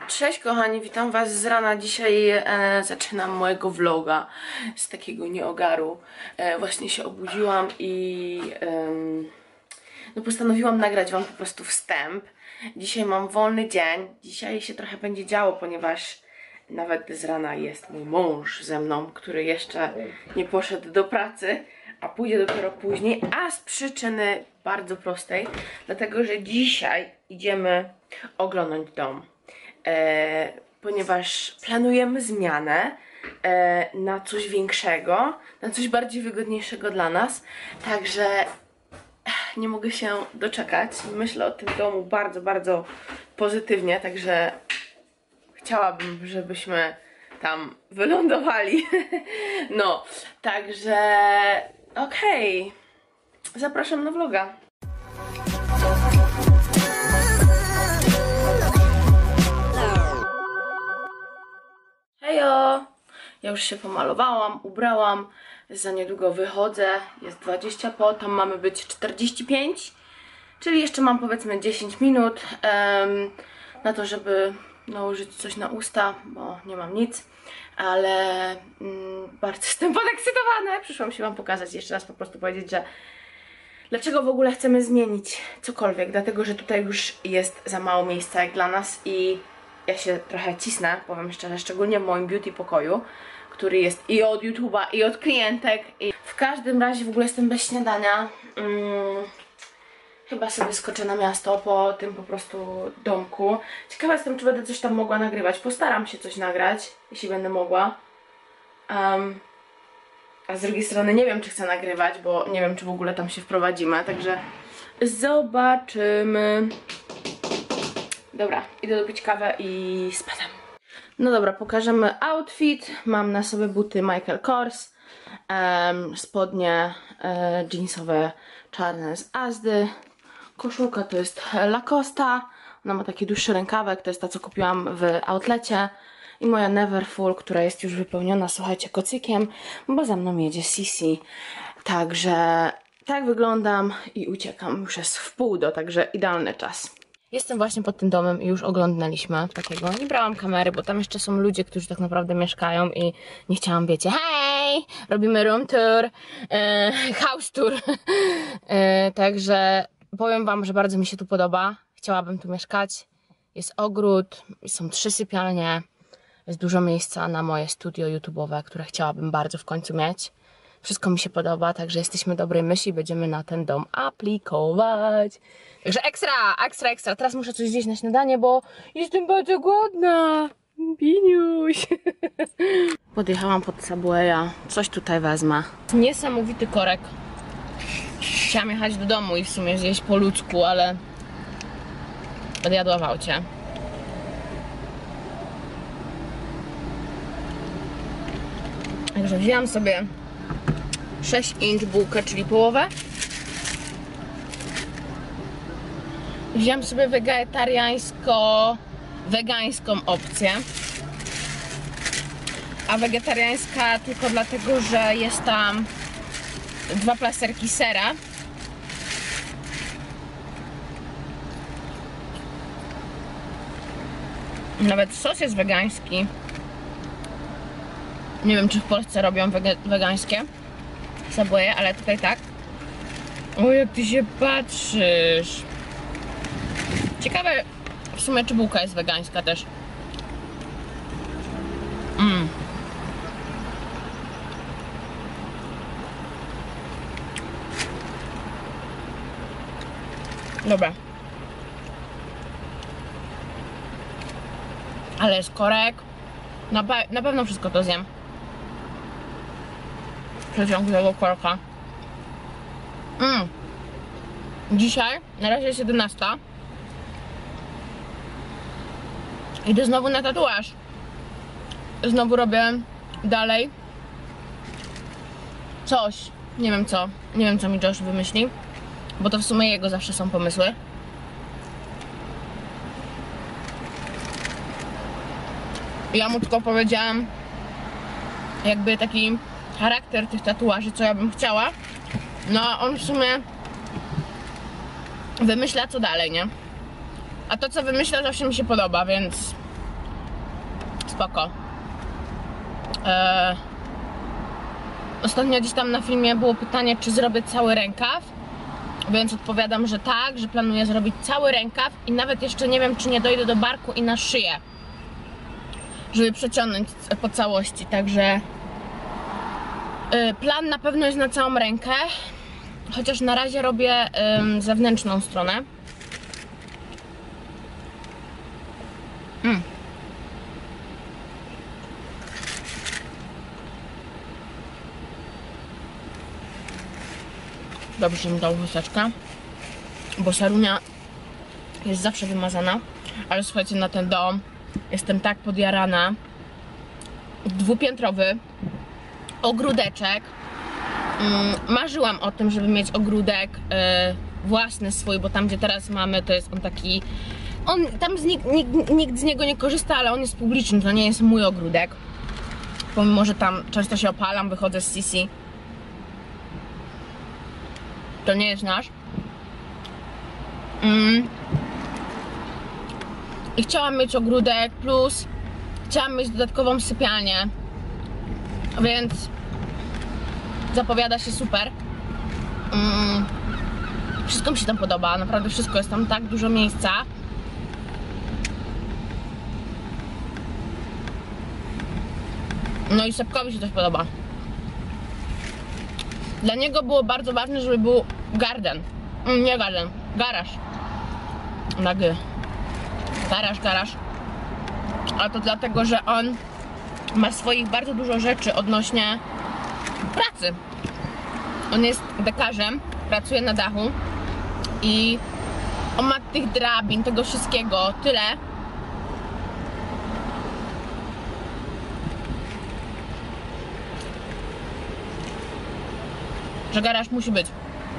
Cześć kochani, witam was z rana. Dzisiaj zaczynam mojego vloga z takiego nieogaru. Właśnie się obudziłam i no postanowiłam nagrać wam po prostu wstęp. Dzisiaj mam wolny dzień. Dzisiaj się trochę będzie działo, ponieważ nawet z rana jest mój mąż ze mną, który jeszcze nie poszedł do pracy, a pójdzie dopiero później, a z przyczyny bardzo prostej, dlatego że dzisiaj idziemy oglądać dom. Ponieważ planujemy zmianę na coś większego, na coś bardziej wygodniejszego dla nas, także nie mogę się doczekać. Myślę o tym domu bardzo, bardzo pozytywnie, także chciałabym, żebyśmy tam wylądowali. No, także okej, zapraszam na vloga. Hejo! Ja już się pomalowałam, ubrałam, za niedługo wychodzę, jest 20 po, tam mamy być 45, czyli jeszcze mam powiedzmy 10 minut na to, żeby nałożyć coś na usta, bo nie mam nic, ale bardzo jestem podekscytowana. Przyszłam się wam pokazać, jeszcze raz po prostu powiedzieć, że dlaczego w ogóle chcemy zmienić cokolwiek, dlatego że tutaj już jest za mało miejsca jak dla nas i ja się trochę cisnę, powiem szczerze, szczególnie w moim beauty pokoju, który jest i od YouTube'a, i od klientek. I w każdym razie w ogóle jestem bez śniadania. Chyba sobie skoczę na miasto po tym po prostu domku. Ciekawa jestem, czy będę coś tam mogła nagrywać. Postaram się coś nagrać, jeśli będę mogła. A z drugiej strony nie wiem, czy chcę nagrywać, bo nie wiem, czy w ogóle tam się wprowadzimy, także zobaczymy. Dobra, idę dopić kawę i spadam. No dobra, pokażemy outfit. Mam na sobie buty Michael Kors, spodnie jeansowe czarne z Asdy, koszulka to jest Lacosta, ona ma taki dłuższy rękawek, to jest ta, co kupiłam w outlecie, i moja Neverfull, która jest już wypełniona, słuchajcie, kocykiem, bo za mną jedzie Sisi. Także tak wyglądam i uciekam, już jest w pół do, także idealny czas. Jestem właśnie pod tym domem i już oglądaliśmy takiego. Nie brałam kamery, bo tam jeszcze są ludzie, którzy tak naprawdę mieszkają i nie chciałam, wiecie, hej, robimy room tour, house tour. Także powiem wam, że bardzo mi się tu podoba. Chciałabym tu mieszkać. Jest ogród, są 3 sypialnie, jest dużo miejsca na moje studio YouTube'owe, które chciałabym bardzo w końcu mieć. Wszystko mi się podoba, także jesteśmy dobrej myśli, będziemy na ten dom aplikować. Także ekstra, ekstra, ekstra. Teraz muszę coś zjeść na śniadanie, bo jestem bardzo głodna. Piniuś. Podjechałam pod Subwaya. Coś tutaj wezmę. Niesamowity korek. Chciałam jechać do domu i w sumie zjeść po ludzku, ale odjadła w aucie. Także wzięłam sobie 6-inch bułkę, czyli połowę. Wziąłem sobie wegańską opcję. A wegetariańska tylko dlatego, że jest tam 2 plasterki sera. Nawet sos jest wegański. Nie wiem, czy w Polsce robią wegańskie Subwaye, ale tutaj tak. O, jak ty się patrzysz. Ciekawe w sumie, czy bułka jest wegańska też. Dobra. Ale jest korek. Na pewno wszystko to zjem. W przeciągu tego korka. Dzisiaj, na razie jest 11. Idę znowu na tatuaż. Znowu robię dalej coś. Nie wiem co. Nie wiem, co mi Josh wymyśli, bo to w sumie jego zawsze są pomysły. Ja mu tylko powiedziałam jakby taki charakter tych tatuaży, co ja bym chciała. No a on w sumie wymyśla co dalej, nie? A to, co wymyśla, zawsze mi się podoba, więc spoko. Ostatnio gdzieś tam na filmie było pytanie, czy zrobię cały rękaw, więc odpowiadam, że tak, że planuję zrobić cały rękaw i nawet jeszcze nie wiem, czy nie dojdę do barku i na szyję, żeby przeciągnąć po całości, także plan na pewno jest na całą rękę, chociaż na razie robię zewnętrzną stronę. Dobrze, że mi dał chusteczkę, bo Sarunia jest zawsze wymazana, ale słuchajcie, na ten dom jestem tak podjarana. Dwupiętrowy, ogródeczek. Marzyłam o tym, żeby mieć ogródek własny swój, bo tam, gdzie teraz mamy, to jest on taki... Tam nikt z niego nie korzysta, ale on jest publiczny, to nie jest mój ogródek. Pomimo, że tam często się opalam, wychodzę z Sisi. To nie jest nasz. I chciałam mieć ogródek, plus chciałam mieć dodatkową sypialnię, więc zapowiada się super. Wszystko mi się tam podoba, naprawdę wszystko, jest tam tak dużo miejsca. No i Sepkowi się też podoba. Dla niego było bardzo ważne, żeby był garden. Nie garden, garaż. Na G. Garaż. A to dlatego, że on ma swoich bardzo dużo rzeczy odnośnie pracy. On jest dekarzem, pracuje na dachu i on ma tych drabin, tego wszystkiego tyle, że garaż musi być.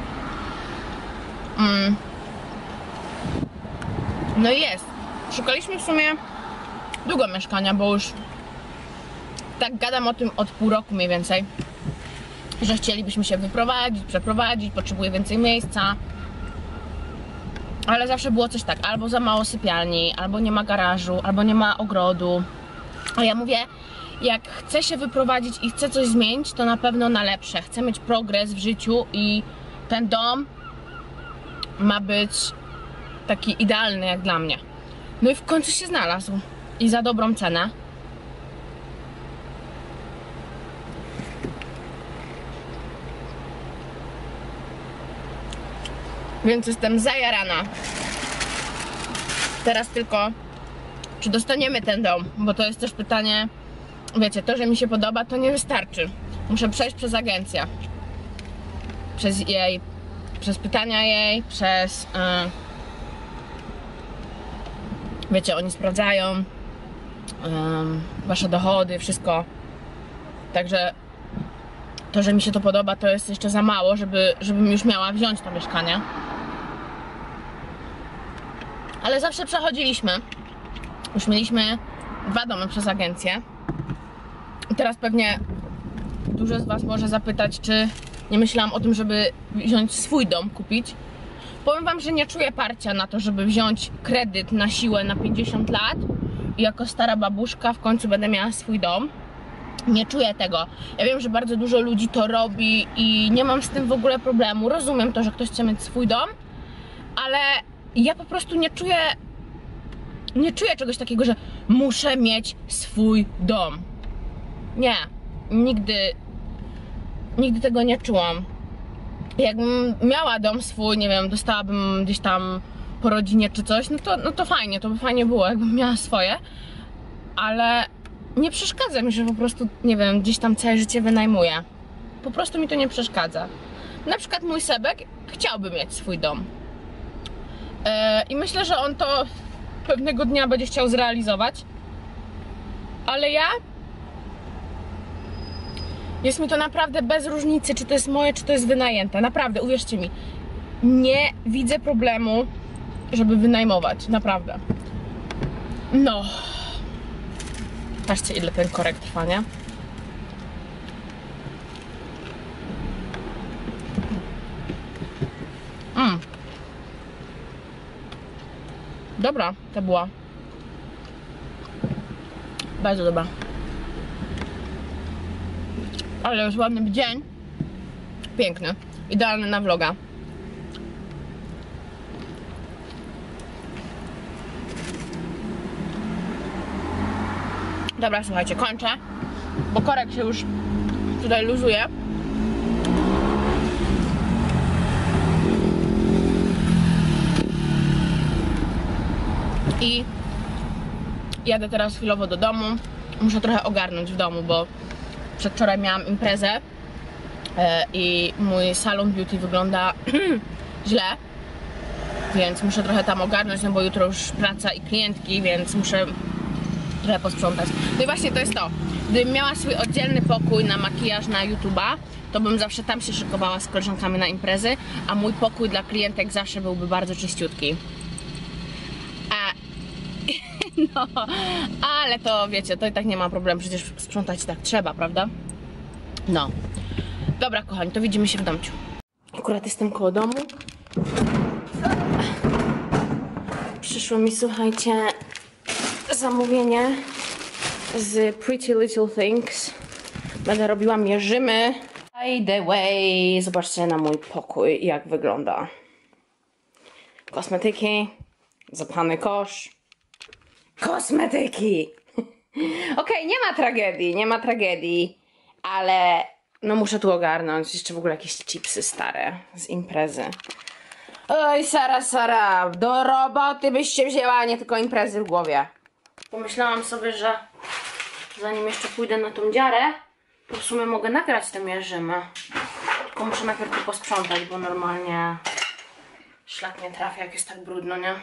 No i jest. Szukaliśmy w sumie długo mieszkania, bo już tak gadam o tym od pół roku mniej więcej, że chcielibyśmy się wyprowadzić, przeprowadzić, potrzebuję więcej miejsca. Ale zawsze było coś tak, albo za mało sypialni, albo nie ma garażu, albo nie ma ogrodu. A ja mówię, jak chcę się wyprowadzić i chcę coś zmienić, to na pewno na lepsze. Chcę mieć progres w życiu i ten dom ma być taki idealny jak dla mnie. No i w końcu się znalazł. I za dobrą cenę. Więc jestem zajarana. Teraz tylko, czy dostaniemy ten dom, bo to jest też pytanie, wiecie, to, że mi się podoba, to nie wystarczy. Muszę przejść przez agencję. Przez pytania jej, przez... wiecie, oni sprawdzają wasze dochody, wszystko. Także to, że mi się to podoba, to jest jeszcze za mało, żebym już miała wziąć to mieszkanie. Ale zawsze przechodziliśmy. Już mieliśmy 2 domy przez agencję. I teraz pewnie dużo z was może zapytać, czy nie myślałam o tym, żeby wziąć swój dom, kupić. Powiem wam, że nie czuję parcia na to, żeby wziąć kredyt na siłę na 50 lat i jako stara babuszka w końcu będę miała swój dom. Nie czuję tego. Ja wiem, że bardzo dużo ludzi to robi i nie mam z tym w ogóle problemu. Rozumiem to, że ktoś chce mieć swój dom, ale ja po prostu nie czuję czegoś takiego, że muszę mieć swój dom. Nie, nigdy tego nie czułam. Jakbym miała dom swój, nie wiem, dostałabym gdzieś tam po rodzinie czy coś, no to fajnie, to by fajnie było, jakbym miała swoje, ale nie przeszkadza mi, że po prostu, nie wiem, gdzieś tam całe życie wynajmuję. Po prostu mi to nie przeszkadza. Na przykład mój Sebek chciałby mieć swój dom. I myślę, że on to pewnego dnia będzie chciał zrealizować. Ale ja... Jest mi to naprawdę bez różnicy, czy to jest moje, czy to jest wynajęte. Naprawdę, uwierzcie mi. Nie widzę problemu, żeby wynajmować. Naprawdę. No. Patrzcie, ile ten korek trwa, nie? Dobra, to była. Bardzo dobra. Ale jest ładny dzień. Piękny. Idealny na vloga. Dobra, słuchajcie, kończę, bo korek się już tutaj luzuje. I jadę teraz chwilowo do domu. Muszę trochę ogarnąć w domu, bo przedwczoraj miałam imprezę i mój salon beauty wygląda źle. Więc muszę trochę tam ogarnąć, no bo jutro już praca i klientki, więc muszę trochę posprzątać. No i właśnie to jest to. Gdybym miała swój oddzielny pokój na makijaż na YouTube'a, to bym zawsze tam się szykowała z koleżankami na imprezy, a mój pokój dla klientek zawsze byłby bardzo czyściutki. No, ale to wiecie, to i tak nie ma problemu, przecież sprzątać tak trzeba, prawda? No. Dobra, kochani, to widzimy się w domciu. Akurat jestem koło domu. Przyszło mi, słuchajcie, zamówienie z Pretty Little Things. Będę robiła mierzymy. By the way, zobaczcie na mój pokój, jak wygląda. Kosmetyki, zapchany kosz. Kosmetyki! Okej, nie ma tragedii, ale no muszę tu ogarnąć. Jeszcze w ogóle jakieś chipsy stare z imprezy. Oj, Sara, do roboty byś się wzięła, a nie tylko imprezy w głowie. Pomyślałam sobie, że zanim jeszcze pójdę na tą dziarę, to w sumie mogę nagrać te mierzymy. Tylko muszę najpierw tu posprzątać, bo normalnie szlak nie trafia, jak jest tak brudno, nie?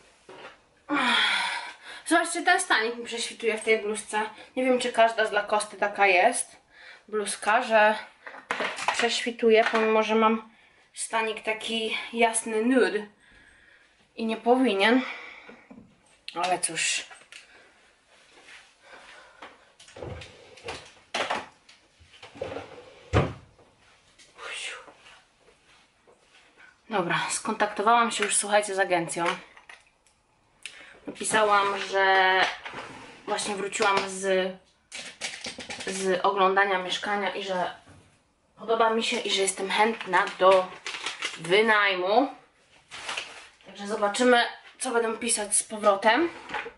Zobaczcie, ten stanik mi prześwituje w tej bluzce. Nie wiem, czy każda z Lacoste taka jest bluzka, że prześwituje, pomimo że mam stanik taki jasny nude i nie powinien, ale cóż. Dobra, skontaktowałam się już, słuchajcie, z agencją. Napisałam, że właśnie wróciłam z oglądania mieszkania i że podoba mi się i że jestem chętna do wynajmu. Także zobaczymy, co będę pisać z powrotem.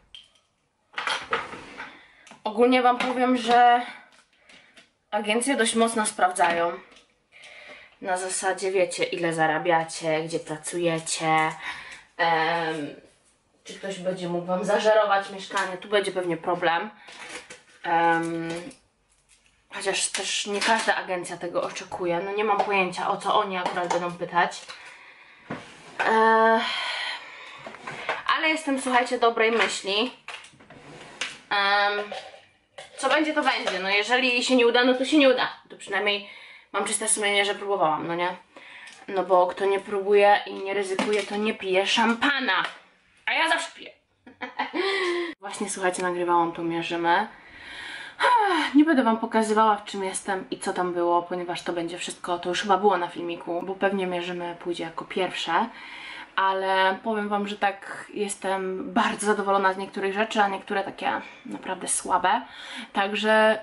Ogólnie wam powiem, że agencje dość mocno sprawdzają. Na zasadzie wiecie, ile zarabiacie, gdzie pracujecie, czy ktoś będzie mógł wam zażerować mieszkanie. Tu będzie pewnie problem. Chociaż też nie każda agencja tego oczekuje. No nie mam pojęcia, o co oni akurat będą pytać. Ale jestem, słuchajcie, dobrej myśli. Co będzie, to będzie. No jeżeli się nie uda, no to się nie uda. To przynajmniej mam czyste sumienie, że próbowałam, no nie? No bo kto nie próbuje i nie ryzykuje, to nie pije szampana. A ja zawsze piję. Właśnie, słuchajcie, nagrywałam tą mierzymę. Nie będę wam pokazywała, w czym jestem i co tam było, ponieważ to będzie wszystko, to już chyba było na filmiku, bo pewnie mierzymy pójdzie jako pierwsze. Ale powiem wam, że tak jestem bardzo zadowolona z niektórych rzeczy, a niektóre takie naprawdę słabe. Także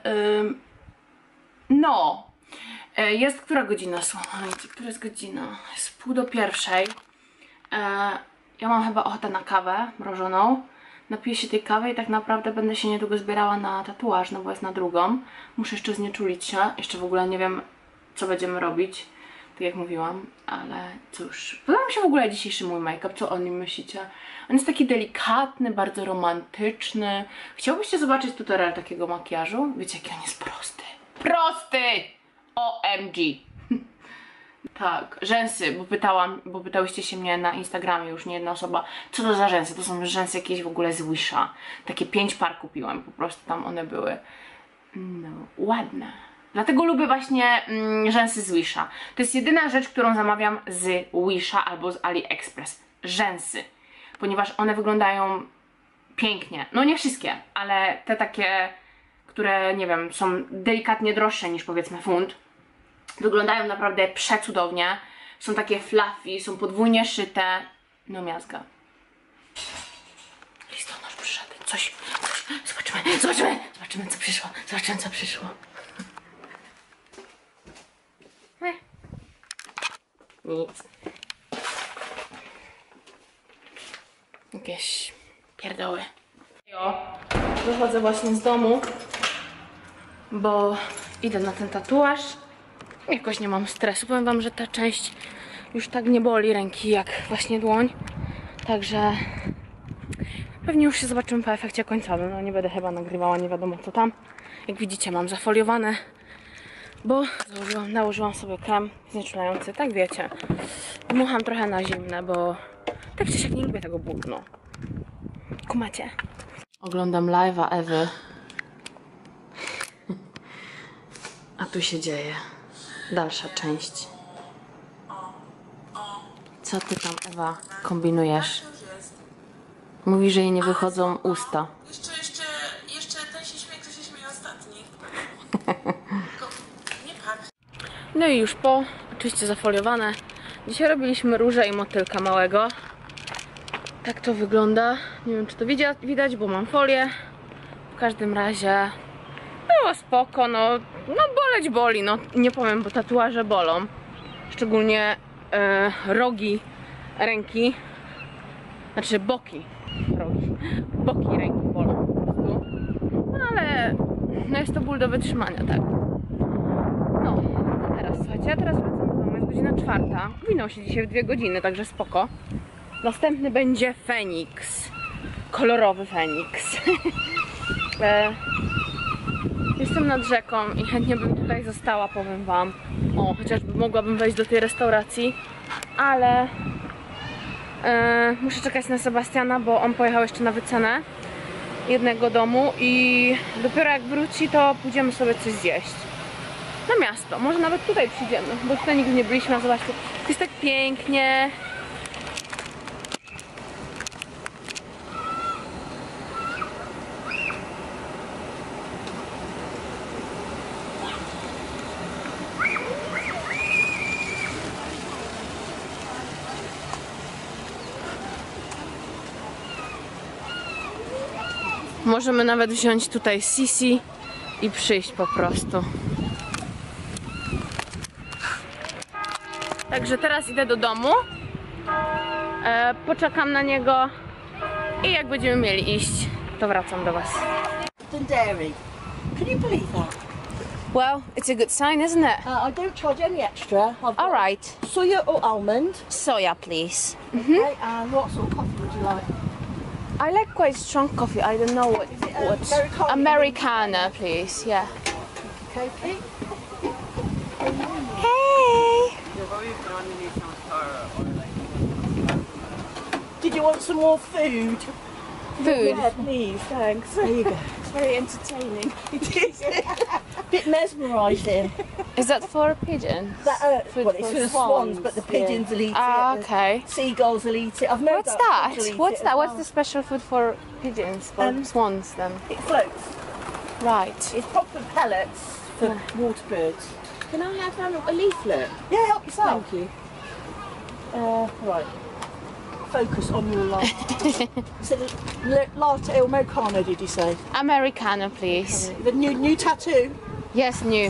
no. Jest która godzina? Słuchajcie, która jest godzina? Jest 12:30. Ja mam chyba ochotę na kawę mrożoną. Napiję się tej kawy i tak naprawdę będę się niedługo zbierała na tatuaż, no bo jest na drugą. Muszę jeszcze znieczulić się. Jeszcze w ogóle nie wiem, co będziemy robić. Tak jak mówiłam, ale cóż. Podoba mi się w ogóle dzisiejszy mój make-up. Co o nim myślicie? On jest taki delikatny, bardzo romantyczny. Chciałbyście zobaczyć tutorial takiego makijażu? Wiecie, jaki on jest prosty. Prosty! OMG! Tak, rzęsy, bo pytałyście się mnie na Instagramie już nie jedna osoba, co to za rzęsy? To są rzęsy jakieś w ogóle z Wisha. Takie 5 par kupiłam, po prostu tam one były. No, ładne. Dlatego lubię właśnie rzęsy z Wisha. To jest jedyna rzecz, którą zamawiam z Wisha albo z AliExpress. Rzęsy. Ponieważ one wyglądają pięknie. No nie wszystkie, ale te takie, które nie wiem, są delikatnie droższe niż powiedzmy funt. Wyglądają naprawdę przecudownie. Są takie fluffy, są podwójnie szyte. No miazga. Listonosz przyszedł. Coś Zobaczymy co przyszło. Zobaczymy co przyszło. Nic. Jakieś pierdoły. Wychodzę właśnie z domu, bo idę na ten tatuaż. Jakoś nie mam stresu. Powiem wam, że ta część już tak nie boli ręki jak właśnie dłoń. Także pewnie już się zobaczymy po efekcie końcowym. No nie będę chyba nagrywała nie wiadomo co tam. Jak widzicie mam zafoliowane, bo nałożyłam sobie krem znieczulający. Tak wiecie, dmucham trochę na zimne, bo tak czy siak nie lubię tego bólu. No. Kumacie. Oglądam live'a Ewy. A tu się dzieje. Dalsza część. Co ty tam, Ewa, kombinujesz? Mówi, że jej nie wychodzą usta. Jeszcze ten się śmieje, kto się śmieje ostatni. Nie pach. No i już po, oczywiście zafoliowane. Dzisiaj robiliśmy róże i motylka małego. Tak to wygląda. Nie wiem, czy to widać, bo mam folię. W każdym razie było spoko, no boleć boli, no nie powiem, bo tatuaże bolą. Szczególnie rogi ręki, znaczy boki rogi, boki ręki bolą po prostu. No ale no jest to ból do wytrzymania, tak. No, teraz słuchajcie, ja teraz wracam do domu, jest godzina 4. Minął się dzisiaj w 2 godziny, także spoko. Następny będzie Feniks. Kolorowy Feniks. Jestem nad rzeką i chętnie bym tutaj została, powiem wam. O, chociażby mogłabym wejść do tej restauracji, ale muszę czekać na Sebastiana, bo on pojechał jeszcze na wycenę jednego domu i dopiero jak wróci, to pójdziemy sobie coś zjeść. Na miasto, może nawet tutaj przyjdziemy, bo tutaj nigdy nie byliśmy, a zobaczcie, jest tak pięknie. Możemy nawet wziąć tutaj Sisi i przyjść po prostu. Także teraz idę do domu. Poczekam na niego i jak będziemy mieli iść, to wracam do was. Dairy. Can you believe that? Well, it's a good sign, isn't it? I don't charge any extra. I've All got right. soya or almond. Soya, please. Okay, and what sort of coffee would you like? I like quite strong coffee. I don't know what. Americano? Americana, please. Yeah. Okay. Hey. Did you want some more food? Food. Yeah, please, thanks. There you go. It's very entertaining. It is. Bit mesmerising. Is that for pigeons? Well, it's for the swans, but the pigeons will eat Ah, it. okay. The seagulls will eat it. I've no What's doubt that? fish will eat What's it that? as What's well. the special food for pigeons? For swans, then? It floats. Right. It's proper pellets for water birds. Can I have a leaflet? Yeah, help yourself. Thank you. Right. Focus on your latte. So latte or Americano, did you say? Americana, please. The new tattoo. Yes, new.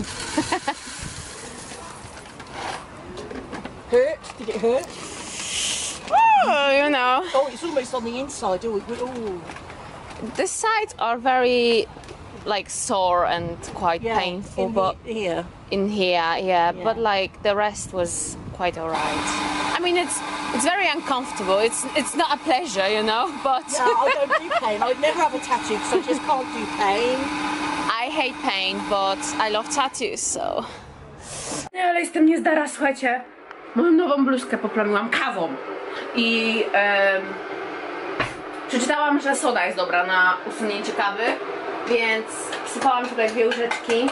Hurt? Did it hurt? Oh, you know. Oh, it's almost on the inside. Oh. The sides are very like sore and quite Yeah, painful, in but here. in here, yeah, but like the rest was quite alright. I mean, it's very uncomfortable. It's not a pleasure, you know, but Yeah, I don't do pain. I would never have a tattoo because I just can't do pain. I hate pain, but I love tattoos, so. Nie, ale jestem niezdara, słuchajcie. Moją nową bluzkę poplamiłam kawą i przeczytałam, że soda jest dobra na usunięcie kawy, więc wsypałam tutaj 2 łyżeczki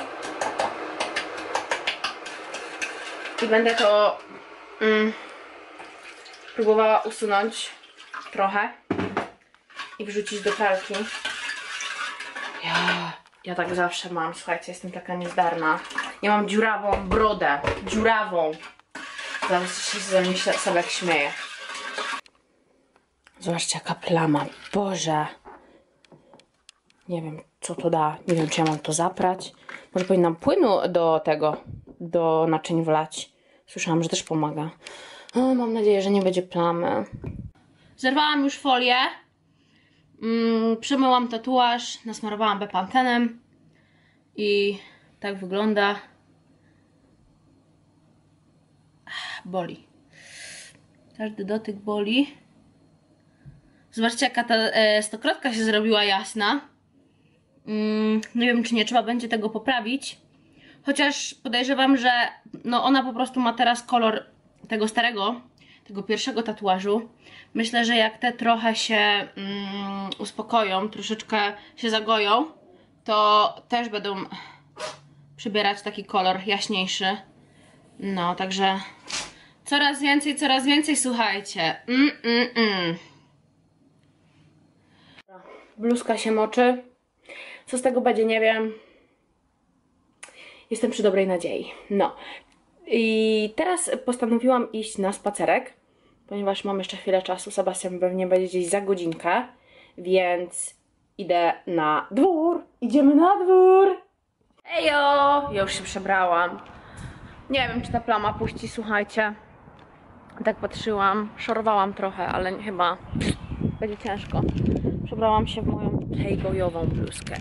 i będę to próbowała usunąć trochę i wrzucić do pralki. Ja tak zawsze mam, słuchajcie, jestem taka niezdarna. Ja mam dziurawą brodę, dziurawą. Zaraz się ze mnie sobie jak śmieję. Zobaczcie jaka plama, Boże. Nie wiem, co to da. Nie wiem, czy ja mam to zaprać. Może powinnam płynu do tego, do naczyń wlać. Słyszałam, że też pomaga. O, mam nadzieję, że nie będzie plamy. Zerwałam już folię. Przemyłam tatuaż, nasmarowałam bepantenem. I tak wygląda. Boli. Każdy dotyk boli. Zobaczcie, jaka ta stokrotka się zrobiła jasna. Nie wiem, czy nie trzeba będzie tego poprawić. Chociaż podejrzewam, że no ona po prostu ma teraz kolor tego starego, tego pierwszego tatuażu. Myślę, że jak te trochę się uspokoją, troszeczkę się zagoją, to też będą przybierać taki kolor jaśniejszy. No, także coraz więcej, słuchajcie. Bluzka się moczy. Co z tego będzie, nie wiem. Jestem przy dobrej nadziei. No. I teraz postanowiłam iść na spacerek, ponieważ mam jeszcze chwilę czasu. Sebastian pewnie będzie gdzieś za godzinkę, więc idę na dwór. Idziemy na dwór. Ejo! Ja już się przebrałam. Nie wiem, czy ta plama puści, słuchajcie. Tak patrzyłam, szorowałam trochę, ale chyba będzie ciężko. Przebrałam się w moją playboyową bluzkę.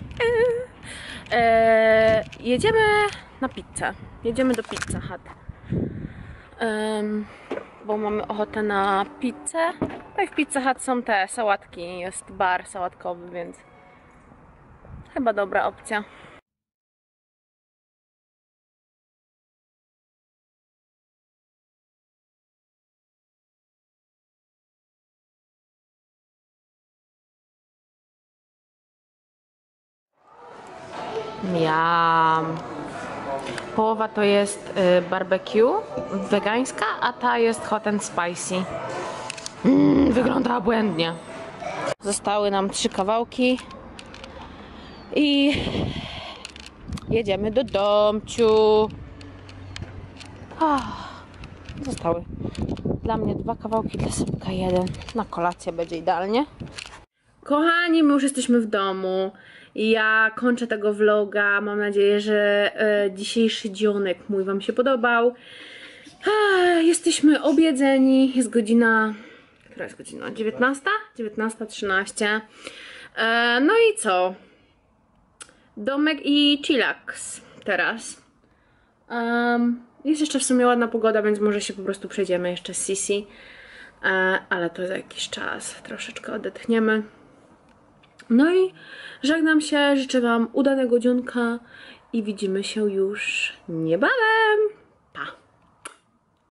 Jedziemy na pizzę. Jedziemy do Pizza Hut. Bo mamy ochotę na pizzę. No i w Pizza Hut są te sałatki. Jest bar sałatkowy, więc chyba dobra opcja. Miam. Połowa to jest barbecue wegańska, a ta jest hot and spicy. Wygląda błędnie. Zostały nam 3 kawałki i jedziemy do domciu. Zostały dla mnie 2 kawałki, dla Sebka 1. Na kolację będzie idealnie. Kochani, my już jesteśmy w domu. Ja kończę tego vloga. Mam nadzieję, że dzisiejszy dzionek mój wam się podobał. Jesteśmy obiedzeni. Jest godzina... Która jest godzina? 19? 19:13. No i co? Domek i chillax teraz. Jest jeszcze w sumie ładna pogoda, więc może się po prostu przejdziemy jeszcze z Sisi. Ale to za jakiś czas. Troszeczkę odetchniemy. No i żegnam się, życzę wam udanego dzionka i widzimy się już niebawem.